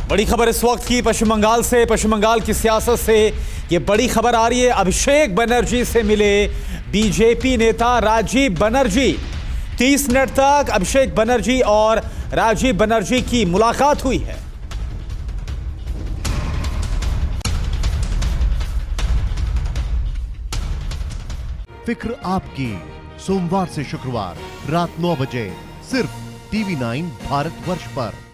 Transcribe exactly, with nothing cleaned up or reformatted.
बड़ी खबर इस वक्त की पश्चिम बंगाल से, पश्चिम बंगाल की सियासत से ये बड़ी खबर आ रही है। अभिषेक बनर्जी से मिले बीजेपी नेता राजीव बनर्जी। तीस मिनट तक अभिषेक बनर्जी और राजीव बनर्जी की मुलाकात हुई है। फिक्र आपकी, सोमवार से शुक्रवार रात नौ बजे सिर्फ टीवी नाइन भारतवर्ष पर।